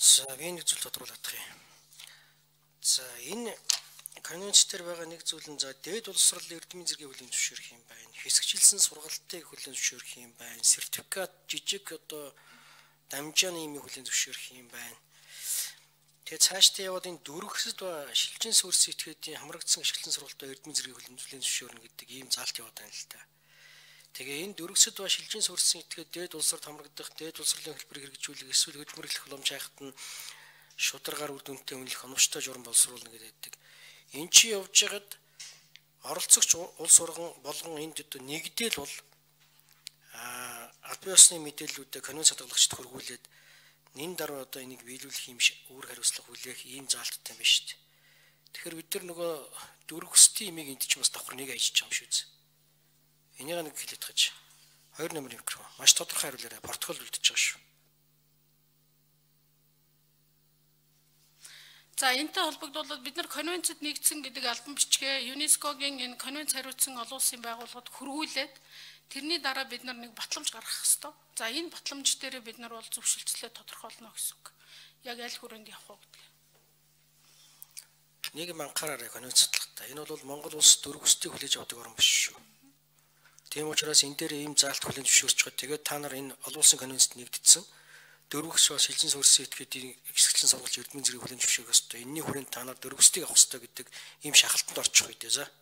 За би нэг зүйл тодруулах юм. За энэ конвенц дээр байгаа нэг зүйл нь за дээд боловсролын эрдэмийн зэргийг хүлээн зөвшөөрөх юм байна. Хэсэгчилсэн сургалтыг хүлээн зөвшөөрөх юм байна. Сертификат жижиг одоо дамжааны юмыг хүлээн зөвшөөрөх юм байна. Тэгээ цаашдаа яваад энэ дөрвөсөд ба шилжин суурьс этгээдийн хамрагдсан ашигласан сургалтаа эрдэмийн зэргийг хүлээн зөвшөөрнө гэдэг ийм заалт яваад байна л да. Тэгээ энэ дөрвөсөд ба шилжин суурьсан этгээд дээд улсарт хамрагдах, дээд улсрлын хэлбэрийг хэрэгжүүлэх, эсвэл хөдөлмөрлөх боломж хайхад нь шударгаар үр дүнтэй үнэлэх оновчтой журам боловсруулна гэдэг. Эн чи явж байгаад оролцогч улс оргон болгон энд одоо нэгдэл бол албан ёсны мэдээллүүдээ конвенц хадгалагчид хөргүүлээд нэн дараа одоо энийг биелүүлэх юм шиг үүрэг хариуцлага хүлээх ийм заалттай юм байна шүү дээ. Тэгэхээр бид нар нөгөө дөрвөсдийн имийг энд ч бас давхар нэг ажиж байгаа юм шүү дээ. Энийг нэг хэлээд гаж 2 номер микрофон маш тодорхой хариулаарай. Протокол үлдчихэж байгаа шүү. За энэтэй холбогдуулаад бид нар конвенцэд нэгдсэн гэдэг албан бичгээ ЮНЕСКОгийн энэ конвенц хариуцсан олон улсын байгууллагад хөрвүүлээд тэрний дараа бид нар нэг батламж гаргах ёстой. За энэ батламж дээр бид нар бол зөвшөлтслөө тодорхойлно гэсэн үг. Яг аль хүрээнд явах вэ гэдэг. Нэг юм анхаараарай конвенцлахтаа. Энэ бол Монгол улс дөрвөсдийг хүлээж авдаг орн биш шүү. Тийм учраас энэ дээр ийм заалт хүлээн зөвшөөрч байгаа. Тэгээд та нар энэ олон улсын конвенцэд нэгдсэн дөрвөс ба шилжин суурьсан этгээдийн хэсэгчлэн сургалж эрдэмийн зэргийг хүлээн зөвшөөрөх ёстой. Энэний хүрээнд та нар дөрвөсдийг авах ёстой гэдэг ийм шахалтанд орчих үедээ за.